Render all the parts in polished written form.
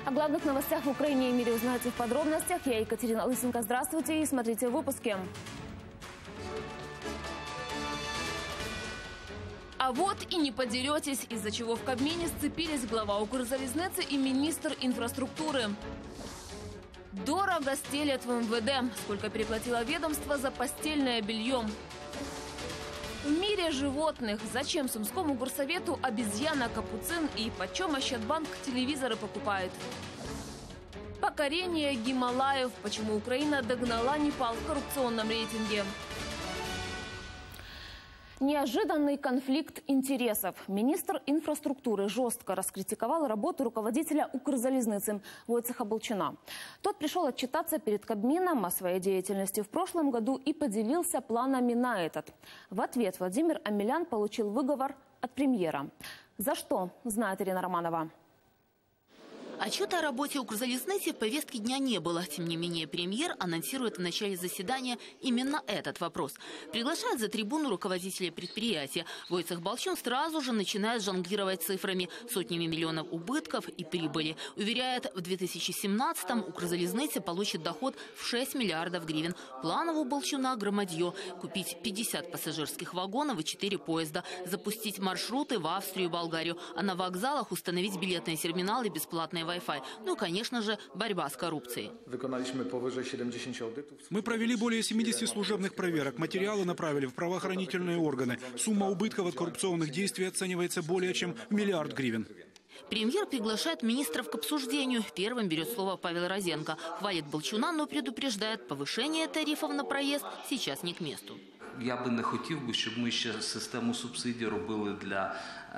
О главных новостях в Украине и мире узнаете в подробностях. Я Екатерина Лысенко. Здравствуйте и смотрите в выпуске. А вот и не подеретесь, из-за чего в Кабмине сцепились глава Укрзалезницы и министр инфраструктуры. Дорого стелят в МВД. Сколько переплатило ведомство за постельное белье. В мире животных. Зачем Сумскому горсовету обезьяна-капуцин и почем Ощадбанк телевизоры покупает? Покорение Гималаев. Почему Украина догнала Непал в коррупционном рейтинге? Неожиданный конфликт интересов. Министр инфраструктуры жестко раскритиковал работу руководителя Укрзалезницы Войцеха Балчуна. Тот пришел отчитаться перед Кабмином о своей деятельности в прошлом году и поделился планами на этот. В ответ Владимир Омелян получил выговор от премьера. За что, знает Ирина Романова. Отчета о работе Укрзалезницы в повестке дня не было. Тем не менее, премьер анонсирует в начале заседания именно этот вопрос. Приглашает за трибуну руководителя предприятия. Войцех Балчун сразу же начинает жонглировать цифрами, сотнями миллионов убытков и прибыли. Уверяет, в 2017-м Укрзалезница получит доход в 6 миллиардов гривен. Планов у Балчуна громадье. Купить 50 пассажирских вагонов и 4 поезда. Запустить маршруты в Австрию и Болгарию. А на вокзалах установить билетные терминалы и бесплатные Wi-Fi. Ну и, конечно же, борьба с коррупцией. Мы провели более 70 служебных проверок. Материалы направили в правоохранительные органы. Сумма убытков от коррупционных действий оценивается более чем в миллиард гривен. Премьер приглашает министров к обсуждению. Первым берет слово Павел Розенко. Хвалит Балчуна, но предупреждает, повышение тарифов на проезд сейчас не к месту. Я би не хотів, щоб ми ще систему субсидій робили для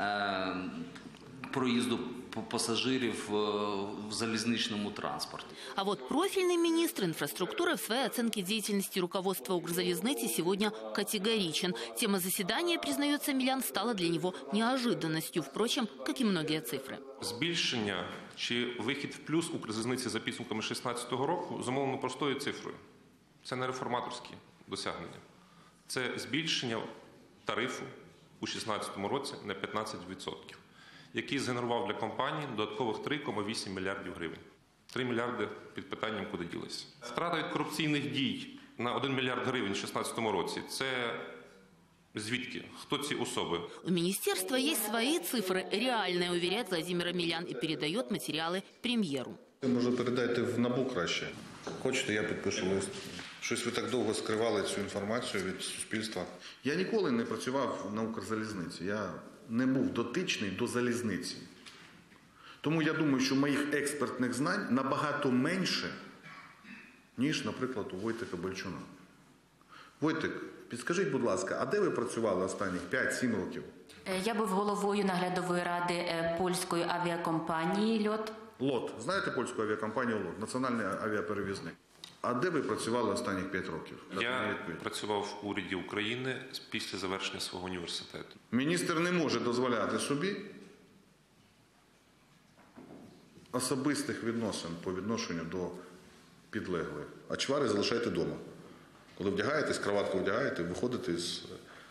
проїзду пассажиров в залезничном транспорте. А вот профильный министр инфраструктуры в своей оценке деятельности руководства Укрзалезницы сегодня категоричен. Тема заседания, признается Омелян, стала для него неожиданностью, впрочем, как и многие цифры. Збільшення чи вихід в плюс Укрзалізниці за підсумками 2016 року зумовлено простою цифрою. Це не реформаторські досягнення. Це збільшення тарифу у 2016 році на 15%. Який згенерував для компанії додаткових 3,8 мільярдів гривень. 3 мільярди під питанням, куди ділися. Втрата від корупційних дій на 1 мільярд гривень у 2016 році – це звідки? Хто ці особи? У министерства есть свои цифры, реальные, уверяет Владимир Омелян, и передает материалы премьеру. Може, передайте в НАБУ краще. Хочете, я підпишу лист. Щось ви так довго скривали цю інформацію від суспільства. Я ніколи не працював на Укрзалізниці. Я не був дотичний до залізниці. Тому я думаю, що моїх експертних знань набагато менше, ніж, наприклад, у Войцеха Балчуна. Войтик, підскажіть, будь ласка, а де ви працювали останніх 5-7 років? Я був головою наглядової ради польської авіакомпанії «ЛьОТ». ЛОТ. Знаєте польську авіакомпанію ЛОТ? Національний авіаперевізник. А де ви працювали останніх 5 років? Я працював в уряді України після завершення свого університету. Міністр не може дозволяти собі особистих відносин по відношенню до підлеглих. А чвари залишайте вдома. Коли вдягаєтесь, краватку вдягаєте, виходите з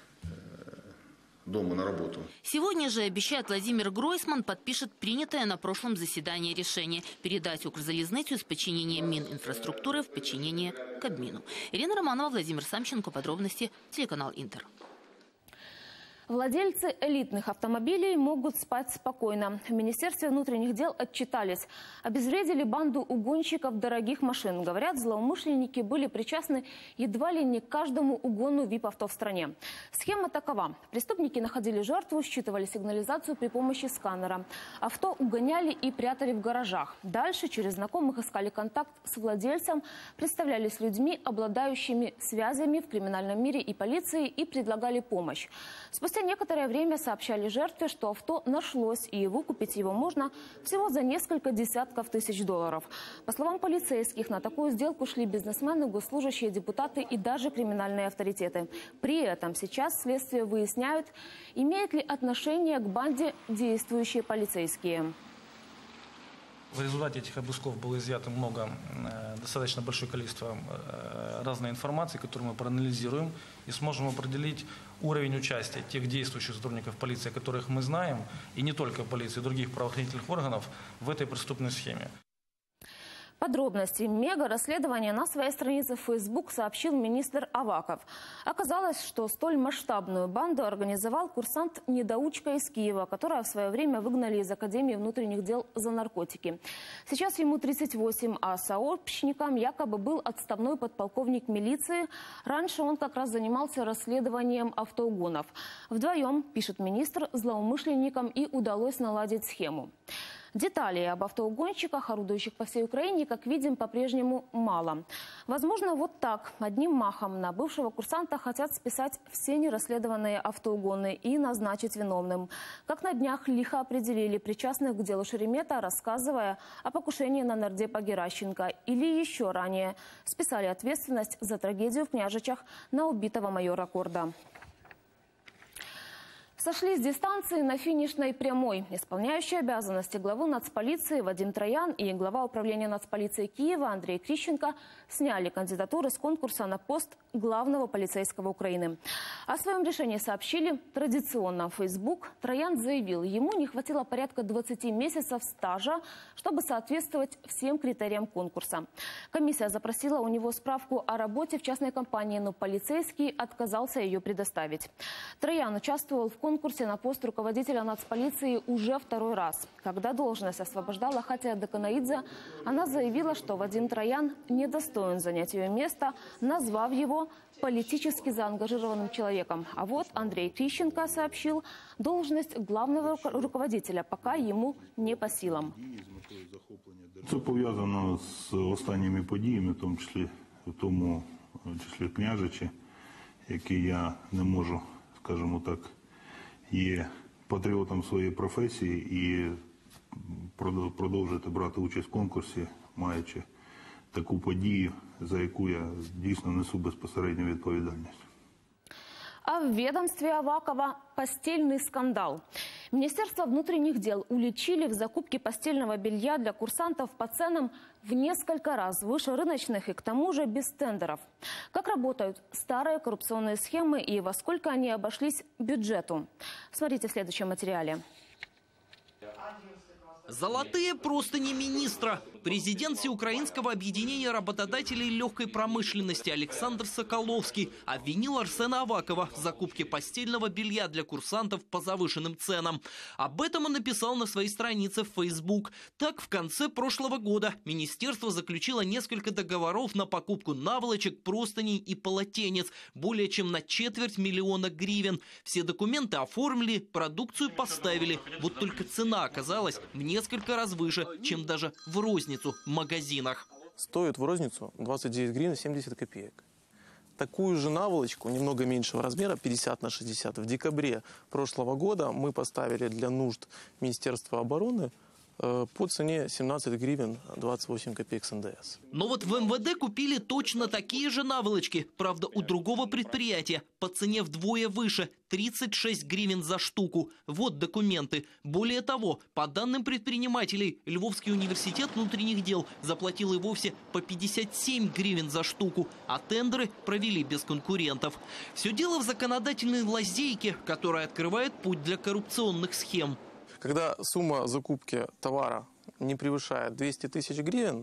дома на работу. Сегодня же, обещает Владимир Гройсман, подпишет принятое на прошлом заседании решение передать Укрзалезницу из подчинения Мининфраструктуры в подчинение Кабмину. Ирина Романова, Владимир Самченко. Подробности. Телеканал Интер. Владельцы элитных автомобилей могут спать спокойно. В Министерстве внутренних дел отчитались. Обезвредили банду угонщиков дорогих машин. Говорят, злоумышленники были причастны едва ли не к каждому угону ВИП-авто в стране. Схема такова. Преступники находили жертву, считывали сигнализацию при помощи сканера. Авто угоняли и прятали в гаражах. Дальше через знакомых искали контакт с владельцем, представлялись людьми, обладающими связями в криминальном мире и полиции, и предлагали помощь. Спустя некоторое время сообщали жертве, что авто нашлось, и выкупить его можно всего за несколько десятков тысяч долларов. По словам полицейских, на такую сделку шли бизнесмены, госслужащие, депутаты и даже криминальные авторитеты. При этом сейчас следствие выясняют, имеет ли отношение к банде действующие полицейские. В результате этих обысков было изъято достаточно большое количество разной информации, которую мы проанализируем и сможем определить уровень участия тех действующих сотрудников полиции, которых мы знаем, и не только полиции, других правоохранительных органов в этой преступной схеме. Подробности мега-расследования на своей странице в Facebook сообщил министр Аваков. Оказалось, что столь масштабную банду организовал курсант-недоучка из Киева, которого в свое время выгнали из Академии внутренних дел за наркотики. Сейчас ему 38, а сообщником якобы был отставной подполковник милиции. Раньше он как раз занимался расследованием автоугонов. Вдвоем, пишет министр, злоумышленникам и удалось наладить схему. Деталей об автоугонщиках, орудующих по всей Украине, как видим, по-прежнему мало. Возможно, вот так, одним махом на бывшего курсанта хотят списать все нерасследованные автоугоны и назначить виновным. Как на днях лихо определили причастных к делу Шеремета, рассказывая о покушении на нардепа Геращенко. Или еще ранее списали ответственность за трагедию в Княжичах на убитого майора Корда. Сошли с дистанции на финишной прямой. Исполняющие обязанности главы нацполиции Вадим Троян и глава управления нацполиции Киева Андрей Крищенко сняли кандидатуры с конкурса на пост главного полицейского Украины. О своем решении сообщили традиционно в Facebook. Троян заявил, ему не хватило порядка 20 месяцев стажа, чтобы соответствовать всем критериям конкурса. Комиссия запросила у него справку о работе в частной компании, но полицейский отказался ее предоставить. Троян участвовал в конкурсе на пост руководителя нацполиции уже второй раз. Когда должность освобождала Хатия Деканаидзе, она заявила, что Вадим Троян недостоин занять ее место, назвав его политически заангажированным человеком. А вот Андрей Крищенко сообщил, должность главного руководителя пока ему не по силам. Це пов'язано з останніми подіями, в тому числі Княжичі, які я не можу, скажімо так, є патріотом своєї професії і продовжити брати участь в конкурсі, маючи таку подію, за яку я дійсно несу безпосередню відповідальність. А в ведомстве Авакова постельный скандал. Министерство внутренних дел уличили в закупке постельного белья для курсантов по ценам в несколько раз выше рыночных и к тому же без тендеров. Как работают старые коррупционные схемы и во сколько они обошлись бюджету? Смотрите в следующем материале. Золотые простыни министра. Президент Всеукраинского объединения работодателей легкой промышленности Александр Соколовский обвинил Арсена Авакова в закупке постельного белья для курсантов по завышенным ценам. Об этом он написал на своей странице в Facebook. Так, в конце прошлого года министерство заключило несколько договоров на покупку наволочек, простыней и полотенец более чем на 250 000 гривен. Все документы оформили, продукцию поставили. Вот только цена оказалась в несколько раз выше, чем даже в розницу в магазинах. Стоит в розницу 29 гривен 70 копеек. Такую же наволочку, немного меньшего размера, 50 на 60, в декабре прошлого года мы поставили для нужд Министерства обороны по цене 17 гривен 28 копеек с НДС. Но вот в МВД купили точно такие же наволочки, правда у другого предприятия, по цене вдвое выше, 36 гривен за штуку. Вот документы. Более того, по данным предпринимателей, Львовский университет внутренних дел заплатил и вовсе по 57 гривен за штуку, а тендеры провели без конкурентов. Все дело в законодательной лазейке, которая открывает путь для коррупционных схем. Когда сумма закупки товара не превышает 200 000 гривен,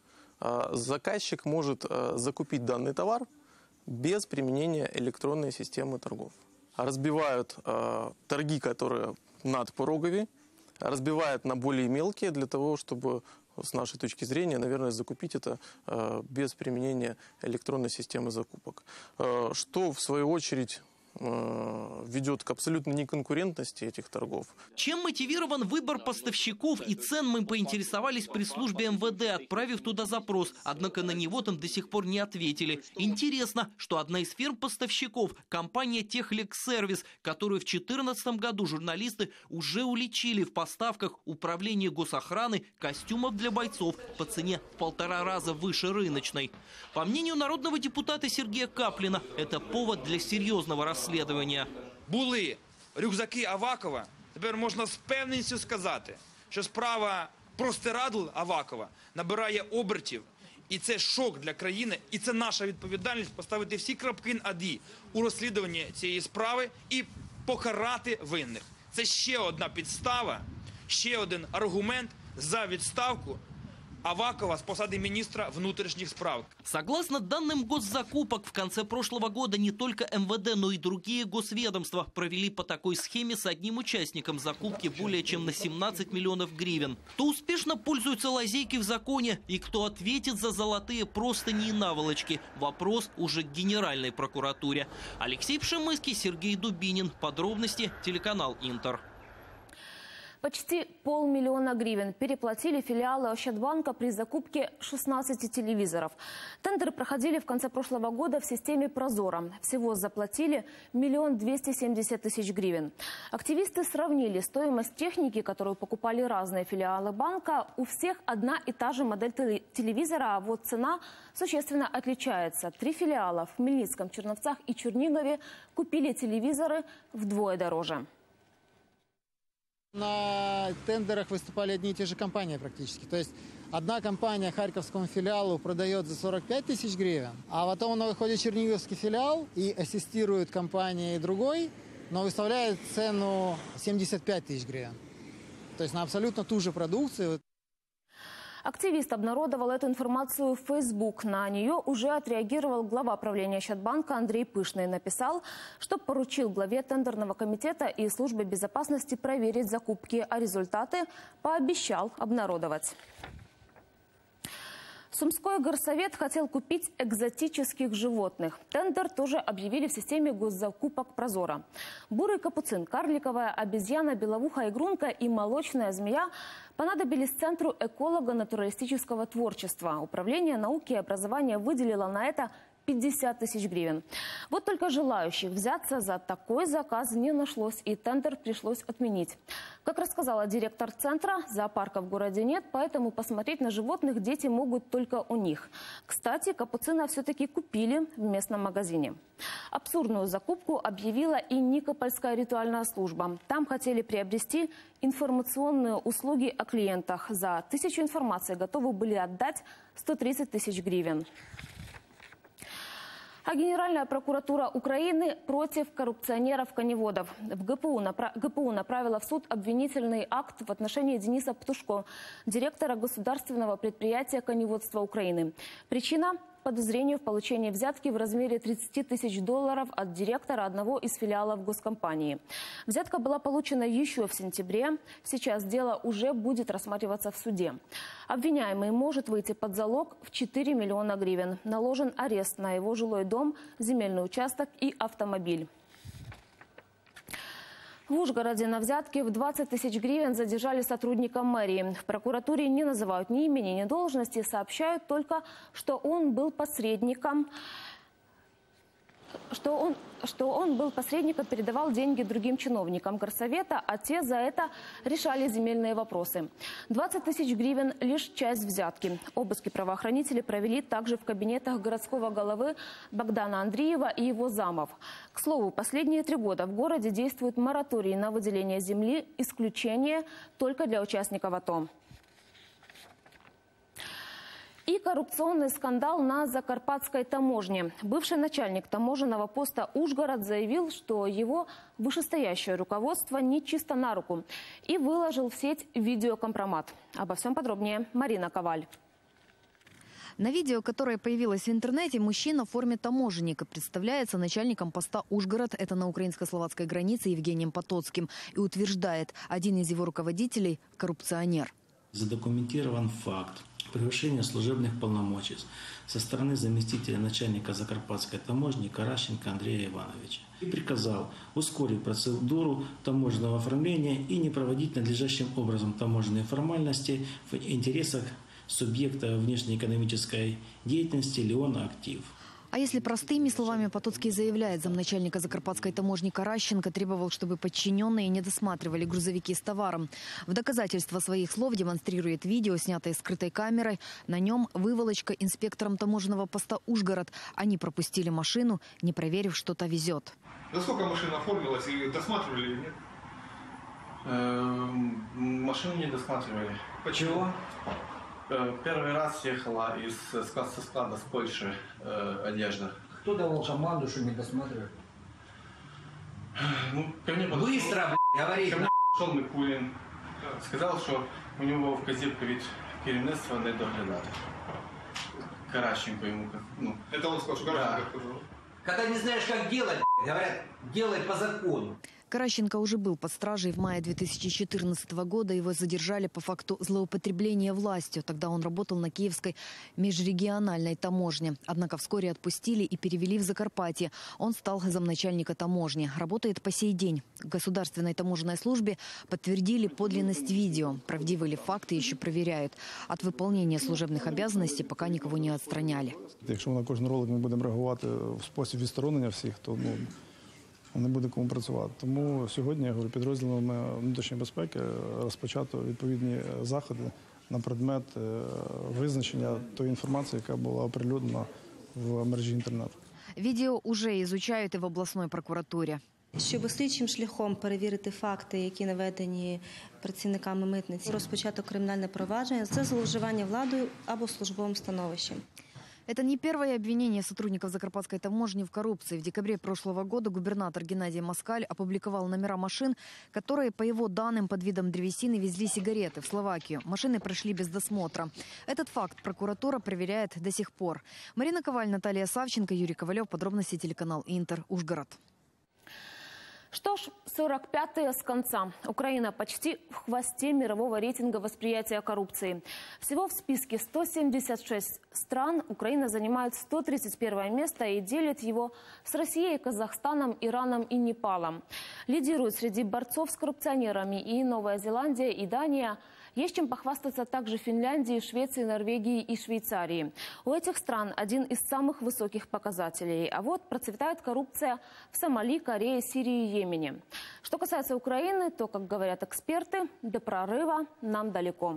заказчик может закупить данный товар без применения электронной системы торгов. Разбивают торги, которые надпороговые, разбивают на более мелкие для того, чтобы, с нашей точки зрения, наверное, закупить это без применения электронной системы закупок. Что, в свою очередь, ведет к абсолютной неконкурентности этих торгов. Чем мотивирован выбор поставщиков и цен, мы поинтересовались при службе МВД, отправив туда запрос. Однако на него там до сих пор не ответили. Интересно, что одна из фирм-поставщиков – компания Техлекс-сервис, которую в 2014 году журналисты уже уличили в поставках управления госохраны костюмов для бойцов по цене в 1,5 раза выше рыночной. По мнению народного депутата Сергея Каплина, это повод для серьезного расследования. Були рюкзаки Авакова, тепер можна з впевненістю сказати, що справа простирадл Авакова набирає обертів. І це шок для країни, і це наша відповідальність поставити всі крапки над «і» у розслідуванні цієї справи і покарати винних. Це ще одна підстава, ще один аргумент за відставку Авакова с посады министра внутренних справ. Согласно данным госзакупок, в конце прошлого года не только МВД, но и другие госведомства провели по такой схеме с одним участником закупки более чем на 17 миллионов гривен. Кто успешно пользуется лазейкой в законе и кто ответит за золотые простыни и наволочки? Вопрос уже к Генеральной прокуратуре. Алексей Пшемыский, Сергей Дубинин. Подробности телеканал Интер. Почти 500 000 гривен переплатили филиалы Ощадбанка при закупке 16 телевизоров. Тендеры проходили в конце прошлого года в системе «Прозоро». Всего заплатили 1 270 000 гривен. Активисты сравнили стоимость техники, которую покупали разные филиалы банка. У всех одна и та же модель телевизора, а вот цена существенно отличается. 3 филиала в Хмельницком, Черновцах и Чернигове купили телевизоры вдвое дороже. На тендерах выступали одни и те же компании практически. То есть одна компания харьковскому филиалу продает за 45 000 гривен, а потом она выходит в черниговский филиал и ассистирует компании другой, но выставляет цену 75 000 гривен. То есть на абсолютно ту же продукцию. Активист обнародовал эту информацию в Facebook. На нее уже отреагировал глава правления Ощадбанка Андрей Пышный. Написал, что поручил главе тендерного комитета и службе безопасности проверить закупки, а результаты пообещал обнародовать. Сумской горсовет хотел купить экзотических животных. Тендер тоже объявили в системе госзакупок «Прозоро». Бурый капуцин, карликовая обезьяна, беловуха игрунка и молочная змея понадобились Центру эколого-натуралистического творчества. Управление науки и образования выделило на это 50 000 гривен. Вот только желающих взяться за такой заказ не нашлось, и тендер пришлось отменить. Как рассказала директор центра, зоопарка в городе нет, поэтому посмотреть на животных дети могут только у них. Кстати, капуцина все-таки купили в местном магазине. Абсурдную закупку объявила и Никопольская ритуальная служба. Там хотели приобрести информационные услуги о клиентах. За 1000 информации готовы были отдать 130 000 гривен. А Генеральная прокуратура Украины против коррупционеров-коневодов. ГПУ направила в суд обвинительный акт в отношении Дениса Птушко, директора государственного предприятия коневодства Украины. Причина – подозрению в получении взятки в размере $30 000 от директора одного из филиалов госкомпании. Взятка была получена еще в сентябре. Сейчас дело уже будет рассматриваться в суде. Обвиняемый может выйти под залог в 4 миллиона гривен. Наложен арест на его жилой дом, земельный участок и автомобиль. В Ужгороде на взятке в 20 000 гривен задержали сотрудника мэрии. В прокуратуре не называют ни имени, ни должности, сообщают только, что он был посредником. Что он был посредником, передавал деньги другим чиновникам горсовета, а те за это решали земельные вопросы. 20 000 гривен – лишь часть взятки. Обыски правоохранители провели также в кабинетах городского головы Богдана Андреева и его замов. К слову, последние 3 года в городе действует мораторий на выделение земли, исключение только для участников АТО. И коррупционный скандал на Закарпатской таможне. Бывший начальник таможенного поста Ужгород заявил, что его вышестоящее руководство не чисто на руку, и выложил в сеть видеокомпромат. Обо всем подробнее Марина Коваль. На видео, которое появилось в интернете, мужчина в форме таможенника представляется начальником поста Ужгород, это на украинско-словацкой границе, Евгением Потоцким, и утверждает, один из его руководителей – коррупционер. Задокументирован факт превышения служебных полномочий со стороны заместителя начальника Закарпатской таможни Каращенко Андрея Ивановича. И приказал ускорить процедуру таможенного оформления и не проводить надлежащим образом таможенные формальности в интересах субъекта внешнеэкономической деятельности Леона Актив. А если простыми словами, Потоцкий заявляет, замначальника Закарпатской таможни Каращенко требовал, чтобы подчиненные не досматривали грузовики с товаром. В доказательство своих слов демонстрирует видео, снятое скрытой камерой. На нем выволочка инспектором таможенного поста Ужгород. Они пропустили машину, не проверив, что та везет. За сколько машина оформилась и досматривали или нет? Машину не досматривали. Почему? Первый раз ехала со склада с Польши одежда. Кто давал команду, что не досматривать? Ну, ко мне быстро, говори. Ко мне шел Микулин. Сказал, что у него в Козелькове керівництво не доглядати. Каращенко йому, ну... Это он сказал, что Каращенко сказал. Когда не знаешь, как делать, говорят, делай по закону. Каращенко уже был под стражей в мае 2014 года. Его задержали по факту злоупотребления властью. Тогда он работал на Киевской межрегиональной таможне. Однако вскоре отпустили и перевели в Закарпатье. Он стал замначальника таможни. Работает по сей день. В Государственной таможенной службе подтвердили подлинность видео. Правдивы ли факты еще проверяют. От выполнения служебных обязанностей пока никого не отстраняли. Якщо на кожен ролик ми будемо реагувати в спосіб відсторонення всіх, то не буде кому працювати. Тому сьогодні, я говорю, підрозділами внутрішньої безпеки розпочато відповідні заходи на предмет визначення тої інформації, яка була оприлюднена в мережі інтернету. Відео уже изучають і в обласної прокуратурі. Щоб слідчим шляхом перевірити факти, які наведені працівниками митниці, розпочато кримінальне провадження за зловживання владою або службовим становищем. Это не первое обвинение сотрудников Закарпатской таможни в коррупции. В декабре прошлого года губернатор Геннадий Москаль опубликовал номера машин, которые, по его данным, под видом древесины везли сигареты в Словакию. Машины прошли без досмотра. Этот факт прокуратура проверяет до сих пор. Марина Коваль, Наталья Савченко, Юрий Ковалев. Подробности телеканал Интер, Ужгород. Что ж, 45-е с конца. Украина почти в хвосте мирового рейтинга восприятия коррупции. Всего в списке 176 стран Украина занимает 131 место и делит его с Россией, Казахстаном, Ираном и Непалом. Лидируют среди борцов с коррупционерами и Новая Зеландия, и Дания. Есть чем похвастаться также Финляндии, Швеции, Норвегии и Швейцарии. У этих стран один из самых высоких показателей. А вот процветает коррупция в Сомали, Корее, Сирии и Йемене. Что касается Украины, то, как говорят эксперты, до прорыва нам далеко.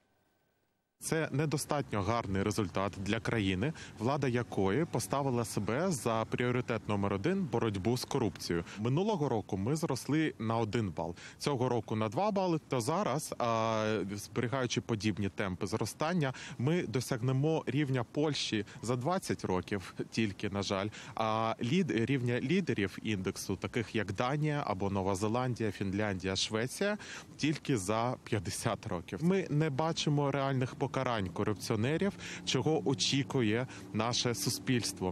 Це недостатньо гарний результат для країни, влада якої поставила себе за пріоритет номер 1 – боротьбу з корупцією. Минулого року ми зросли на 1 бал, цього року на 2 бали, то зараз, зберігаючи подібні темпи зростання, ми досягнемо рівня Польщі за 20 років тільки, на жаль, а рівня лідерів індексу, таких як Данія або Нова Зеландія, Фінляндія, Швеція, тільки за 50 років. Ми не бачимо реальних покарань корупціонерів, чого очікує наше суспільство.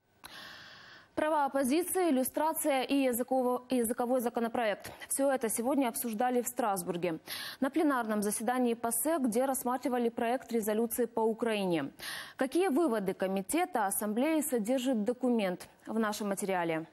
Права оппозиции, иллюстрация и языковой законопроект. Все это сегодня обсуждали в Страсбурге. На пленарном заседании ПАСЕ, где рассматривали проект резолюции по Украине. Какие выводы комитета Ассамблеи содержит документ в нашем материале?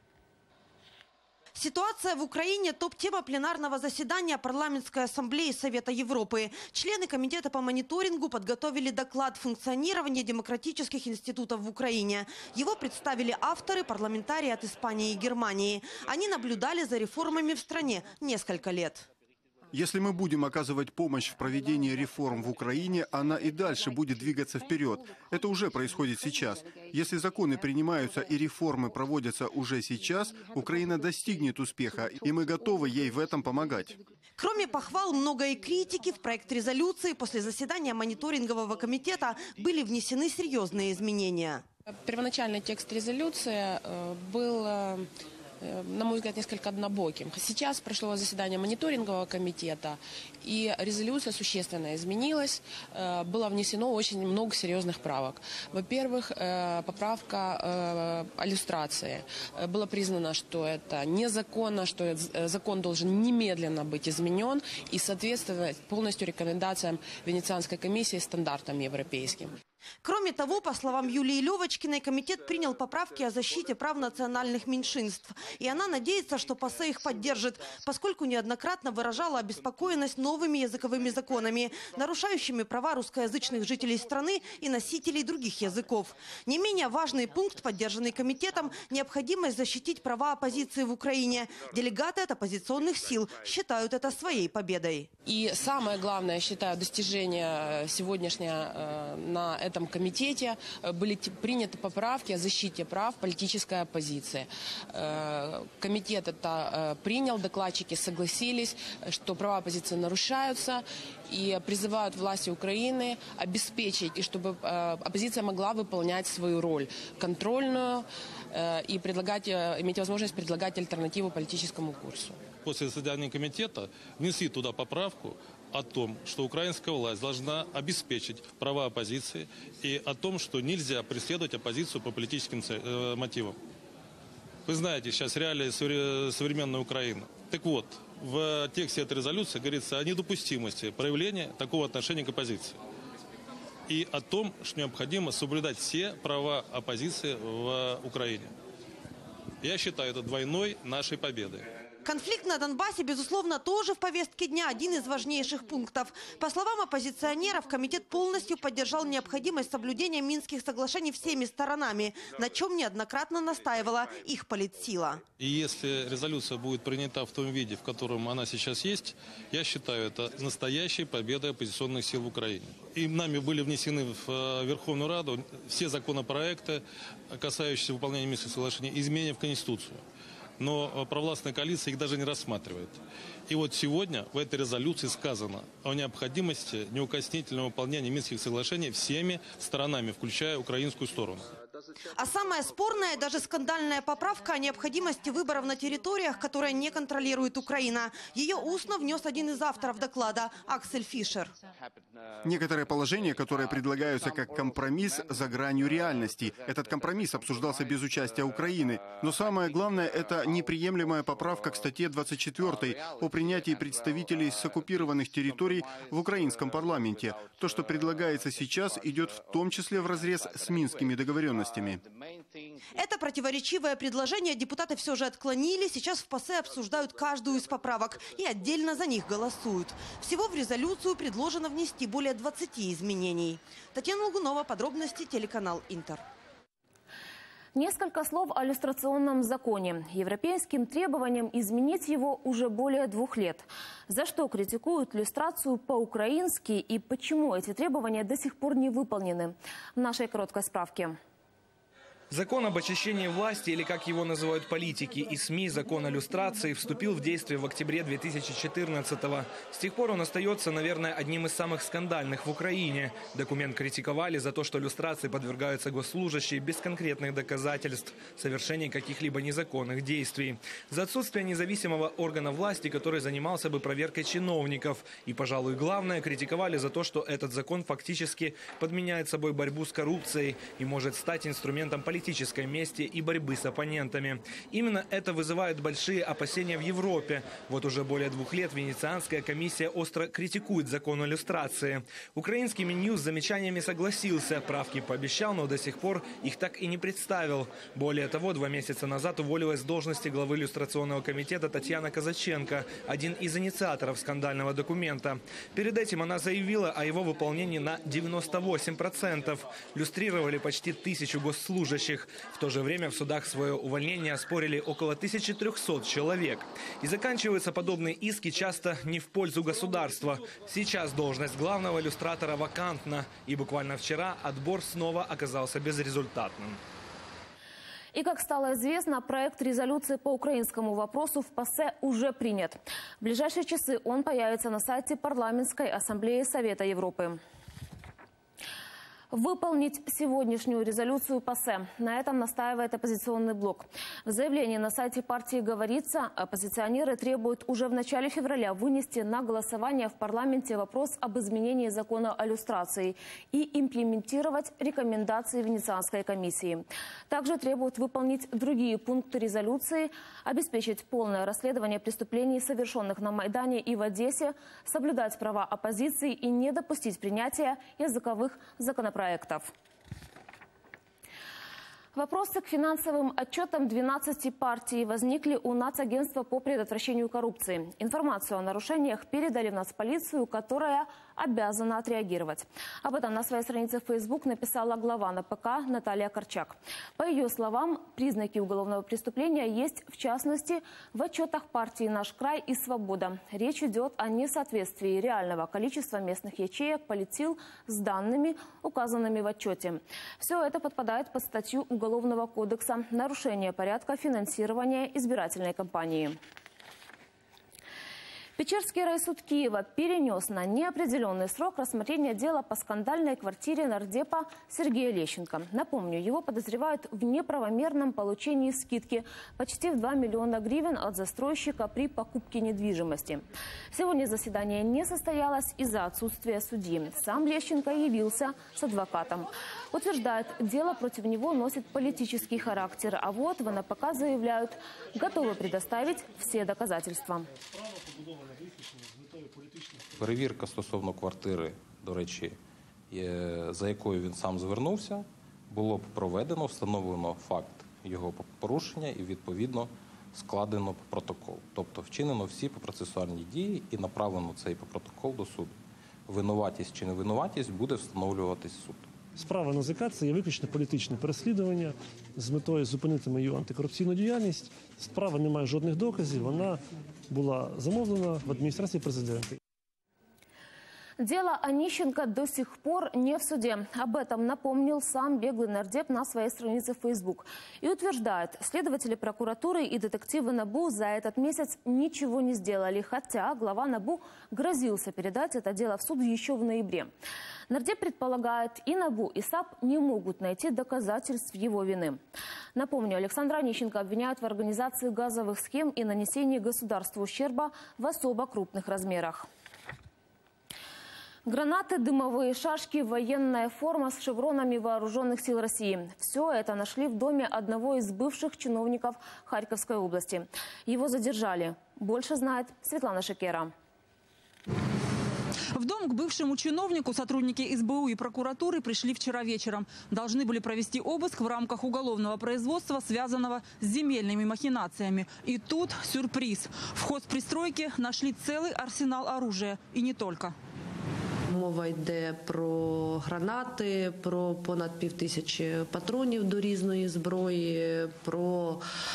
Ситуация в Украине – топ-тема пленарного заседания Парламентской ассамблеи Совета Европы. Члены комитета по мониторингу подготовили доклад функционирования демократических институтов в Украине. Его представили авторы, парламентарии от Испании и Германии. Они наблюдали за реформами в стране несколько лет. Если мы будем оказывать помощь в проведении реформ в Украине, она и дальше будет двигаться вперед. Это уже происходит сейчас. Если законы принимаются и реформы проводятся уже сейчас, Украина достигнет успеха, и мы готовы ей в этом помогать. Кроме похвал, много и критики. В проект резолюции после заседания мониторингового комитета были внесены серьезные изменения. Первоначальный текст резолюции был, на мой взгляд, несколько однобоким. Сейчас прошло заседание мониторингового комитета, и резолюция существенно изменилась. Было внесено очень много серьезных правок. Во-первых, поправка иллюстрации. Было признано, что это незаконно, что закон должен немедленно быть изменен и соответствовать полностью рекомендациям Венецианской комиссии и стандартам европейским. Кроме того, по словам Юлии Левочкиной, комитет принял поправки о защите прав национальных меньшинств. И она надеется, что ПАСЕ их поддержит, поскольку неоднократно выражала обеспокоенность новыми языковыми законами, нарушающими права русскоязычных жителей страны и носителей других языков. Не менее важный пункт, поддержанный комитетом – необходимость защитить права оппозиции в Украине. Делегаты от оппозиционных сил считают это своей победой. И самое главное, я считаю, достижение сегодняшнее на этом комитете были приняты поправки о защите прав политической оппозиции. Комитет это принял, докладчики согласились, что права оппозиции нарушаются, и призывают власти Украины обеспечить, и чтобы оппозиция могла выполнять свою роль контрольную и иметь возможность предлагать альтернативу политическому курсу. После заседания комитета внесли туда поправку о том, что украинская власть должна обеспечить права оппозиции и о том, что нельзя преследовать оппозицию по политическим мотивам. Вы знаете сейчас реалии современной Украины. Так вот, в тексте этой резолюции говорится о недопустимости проявления такого отношения к оппозиции. И о том, что необходимо соблюдать все права оппозиции в Украине. Я считаю это двойной нашей победой. Конфликт на Донбассе, безусловно, тоже в повестке дня один из важнейших пунктов. По словам оппозиционеров, комитет полностью поддержал необходимость соблюдения Минских соглашений всеми сторонами, на чем неоднократно настаивала их политсила. И если резолюция будет принята в том виде, в котором она сейчас есть, я считаю это настоящей победой оппозиционных сил в Украине. И нами были внесены в Верховную Раду все законопроекты, касающиеся выполнения Минских соглашений, изменения в Конституцию. Но провластная коалиция их даже не рассматривает. И вот сегодня в этой резолюции сказано о необходимости неукоснительного выполнения Минских соглашений всеми сторонами, включая украинскую сторону. А самая спорная, даже скандальная поправка о необходимости выборов на территориях, которые не контролирует Украина. Ее устно внес один из авторов доклада – Аксель Фишер. Некоторые положения, которые предлагаются как компромисс, за гранью реальности. Этот компромисс обсуждался без участия Украины. Но самое главное – это неприемлемая поправка к статье 24 о принятии представителей с оккупированных территорий в украинском парламенте. То, что предлагается сейчас, идет в том числе вразрез с Минскими договоренностями. Это противоречивое предложение депутаты все же отклонили. Сейчас в ПАСЕ обсуждают каждую из поправок и отдельно за них голосуют. Всего в резолюцию предложено внести более 20 изменений. Татьяна Лугунова, подробности, телеканал Интер. Несколько слов о люстрационном законе. Европейским требованиям изменить его уже более 2 лет. За что критикуют люстрацию по-украински и почему эти требования до сих пор не выполнены? В нашей короткой справке. Закон об очищении власти, или как его называют политики и СМИ, закон о люстрации, вступил в действие в октябре 2014-го. С тех пор он остается, наверное, одним из самых скандальных в Украине. Документ критиковали за то, что люстрации подвергаются госслужащие без конкретных доказательств совершения каких-либо незаконных действий. За отсутствие независимого органа власти, который занимался бы проверкой чиновников. И, пожалуй, главное, критиковали за то, что этот закон фактически подменяет собой борьбу с коррупцией и может стать инструментом политической мести и борьбы с оппонентами. Именно это вызывает большие опасения в Европе. Вот уже более 2 лет Венецианская комиссия остро критикует закон о люстрации. Украинский Минюс с замечаниями согласился, правки пообещал, но до сих пор их так и не представил. Более того, 2 месяца назад уволилась с должности главы люстрационного комитета Татьяна Казаченко, один из инициаторов скандального документа. Перед этим она заявила о его выполнении на 98%. Люстрировали почти 1000 госслужащих. В то же время в судах свое увольнение оспорили около 1300 человек. И заканчиваются подобные иски часто не в пользу государства. Сейчас должность главного люстратора вакантна. И буквально вчера отбор снова оказался безрезультатным. И, как стало известно, проект резолюции по украинскому вопросу в ПАСЕ уже принят. В ближайшие часы он появится на сайте Парламентской ассамблеи Совета Европы. Выполнить сегодняшнюю резолюцию ПАСЕ. На этом настаивает оппозиционный блок. В заявлении на сайте партии говорится, оппозиционеры требуют уже в начале февраля вынести на голосование в парламенте вопрос об изменении закона о люстрации и имплементировать рекомендации Венецианской комиссии. Также требуют выполнить другие пункты резолюции, обеспечить полное расследование преступлений, совершенных на Майдане и в Одессе, соблюдать права оппозиции и не допустить принятия языковых законопроектов. Вопросы к финансовым отчетам 12 партий возникли у Нацагентства по предотвращению коррупции. Информацию о нарушениях передали в Нацполицию, которая обязана отреагировать. Об этом на своей странице в Facebook написала глава НПК Наталья Корчак. По ее словам, признаки уголовного преступления есть, в частности, в отчетах партии «Наш край» и «Свобода». Речь идет о несоответствии реального количества местных ячеек политсил с данными, указанными в отчете. Все это подпадает под статью Уголовного кодекса «Нарушение порядка финансирования избирательной кампании». Печерский райсуд Киева перенес на неопределенный срок рассмотрение дела по скандальной квартире нардепа Сергея Лещенко. Напомню, его подозревают в неправомерном получении скидки почти в 2 миллиона гривен от застройщика при покупке недвижимости. Сегодня заседание не состоялось из-за отсутствия судьи. Сам Лещенко явился с адвокатом. Утверждает, дело против него носит политический характер. А вот в НПК заявляют, готовы предоставить все доказательства. Перевірка стосовно квартири, до речі, за якою він сам звернувся, було проведено, встановлено факт його порушення і, відповідно, складено протокол. Тобто вчинено всі процесуальні дії і направлено цей протокол до суду. Винуватість чи невинуватість буде встановлюватись суд. Справа НАЗК – це є виключно політичне переслідування з метою зупинити мою антикорупційну діяльність. Справа не має жодних доказів, вона была замовлена в администрации президента. Дело Онищенко до сих пор не в суде. Об этом напомнил сам беглый нардеп на своей странице в Facebook. И утверждает, следователи прокуратуры и детективы НАБУ за этот месяц ничего не сделали. Хотя глава НАБУ грозился передать это дело в суд еще в ноябре. Нардеп предполагает, и НАБУ, и САП не могут найти доказательств его вины. Напомню, Александра Онищенко обвиняют в организации газовых схем и нанесении государству ущерба в особо крупных размерах. Гранаты, дымовые шашки, военная форма с шевронами вооруженных сил России. Все это нашли в доме одного из бывших чиновников Харьковской области. Его задержали. Больше знает Светлана Шекера. В дом к бывшему чиновнику сотрудники СБУ и прокуратуры пришли вчера вечером. Должны были провести обыск в рамках уголовного производства, связанного с земельными махинациями. И тут сюрприз. В хозпристройке нашли целый арсенал оружия. И не только. Мова йде про гранати, про понад 5000 патронів до різної зброї, про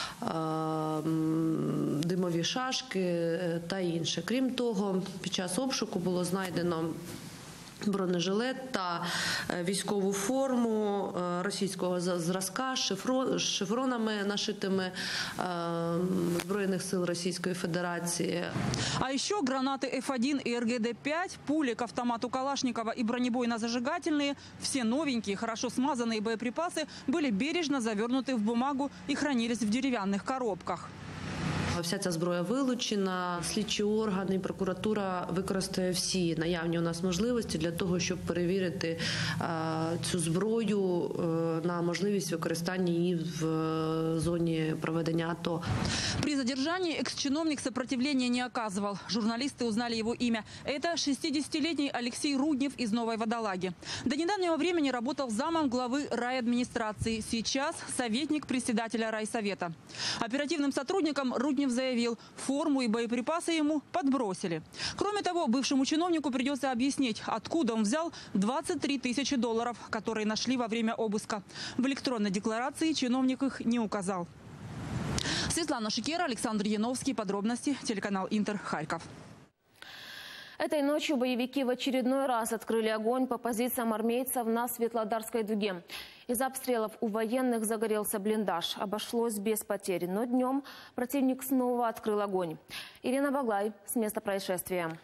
димові шашки та інше. Крім того, під час обшуку було знайдено бронежилет та військову форму російського зразка з шевронами, нашитими Збройних сил Российской Федерации. А еще гранаты F1 и РГД-5, пули к автомату Калашникова и бронебойно-зажигательные, все новенькие, хорошо смазанные боеприпасы были бережно завернуты в бумагу и хранились в деревянных коробках. Вся ця зброя вилучена. Слідчі органи, прокуратура використає всі наявні у нас можливості для того, щоб перевірити цю зброю на можливість використання її в зоні проведення АТО. При задержании экс-чиновник сопротивления не оказывал. Журналисты узнали его имя. Это 60-летний Алексей Руднев из Новой Водолаги. До недавнего времени работал замом главы райадминистрации. Сейчас советник председателя райсовета. Оперативным сотрудникам Руднев заявил, форму и боеприпасы ему подбросили. Кроме того, бывшему чиновнику придется объяснить, откуда он взял 23 тысячи долларов, которые нашли во время обыска. В электронной декларации чиновник их не указал. Светлана Шекера, Александр Яновский. Подробности. Телеканал Интер. Харьков. Этой ночью боевики в очередной раз открыли огонь по позициям армейцев на Светлодарской дуге. Из-за обстрелов у военных загорелся блиндаж. Обошлось без потерь, но днем противник снова открыл огонь. Ирина Баглай с места происшествия.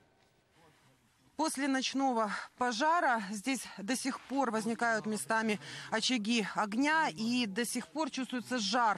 После ночного пожара здесь до сих пор возникают местами очаги огня и до сих пор чувствуется жар.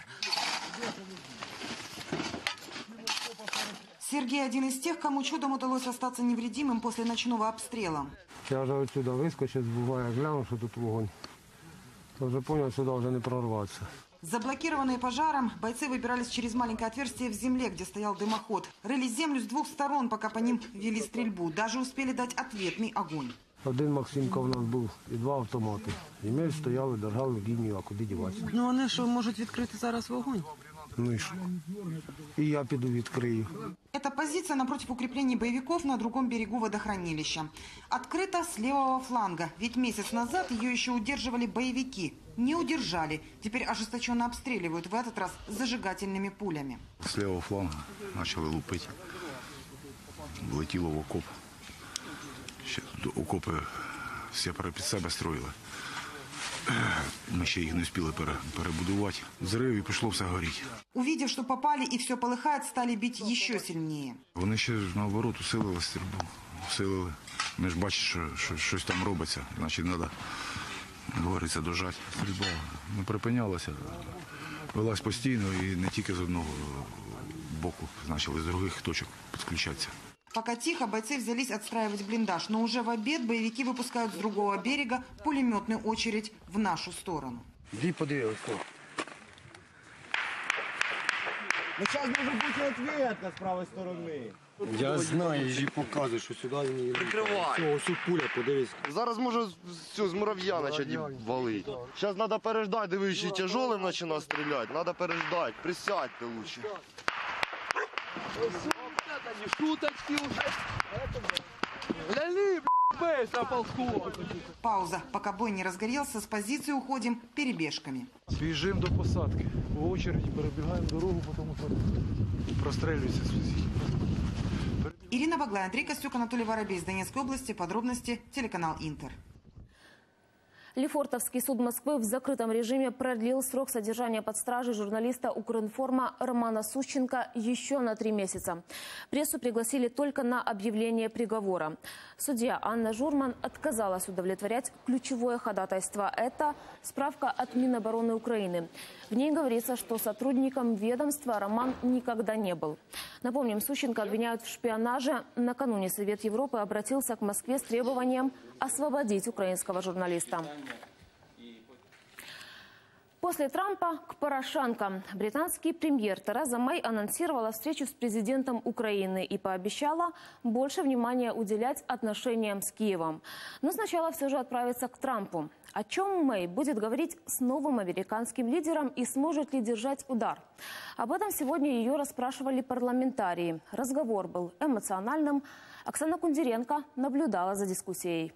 Сергей один из тех, кому чудом удалось остаться невредимым после ночного обстрела. Я вже отсюда вискочив, буває, гляну, що тут вогонь. То вже понял, сюда уже не прорваться. Заблокированные пожаром, бойцы выбирались через маленькое отверстие в земле, где стоял дымоход. Рыли землю с двух сторон, пока по ним вели стрельбу. Даже успели дать ответный огонь. Один Максимка у нас був і 2 автомати. І ми стояли, держали лінію, а куди діватися. Ну вони що, можуть відкрити зараз вогонь? Ну і що? І я піду відкрию. Это позиция напротив укреплений боевиков на другом берегу водохранилища. Открыта с левого фланга, ведь месяц назад ее еще удерживали боевики. Не удержали. Теперь ожесточенно обстреливают, в этот раз зажигательными пулями. С левого фланга начали лупить. Влетіло в окоп. Ще окопи всі під себе строїли. Ми ще їх не встигли перебудувати. Зрив і пішло все горіти. Увидев, что попали и все полыхает, стали бить еще сильнее. Вони ще, наоборот, усилили стрільбу. Усилили. Ми ж бачимо, що щось там робиться. Значить, треба, говориться, дожати. Стрільба не припинялася. Велась постійно і не тільки з одного боку. Почали з других точок підключатися. Пока тихо, бойцы взялись отстраивать блиндаж, но уже в обед боевики выпускают с другого берега пулеметную очередь в нашу сторону. Иди подивись. Ну сейчас может быть ответка с правой стороны. Я знаю, їй показую, що сюди не Прикривай. Ось тут пуля, подивись. Зараз може з мурав'я почати валити. Зараз треба переждати, дивись, ще тяжелим починає стріляти. Треба переждати, присядьте лучше. Шуточки уже. Гляни, бейс на полку. Пауза. Пока бой не разгорелся, с позиции уходим перебежками. Біжимо до посадки. По очереді перебігаємо дорогу, тому що прострелюється сусід. Ирина Баглай, Андрей Костюк, Анатолий Воробей из Донецкой области. Подробности телеканал Интер. Лефортовский суд Москвы в закрытом режиме продлил срок содержания под стражей журналиста Укринформа Романа Сущенко еще на 3 месяца. Прессу пригласили только на объявление приговора. Судья Анна Журман отказалась удовлетворять ключевое ходатайство. Это справка от Минобороны Украины. В ней говорится, что сотрудником ведомства Роман никогда не был. Напомним, Сущенко обвиняют в шпионаже. Накануне Совет Европы обратился к Москве с требованием освободить украинского журналиста. После Трампа к Порошенко. Британский премьер Тереза Мэй анонсировала встречу с президентом Украины и пообещала больше внимания уделять отношениям с Киевом. Но сначала все же отправиться к Трампу. О чем Мэй будет говорить с новым американским лидером и сможет ли держать удар? Об этом сегодня ее расспрашивали парламентарии. Разговор был эмоциональным. Оксана Кундеренко наблюдала за дискуссией.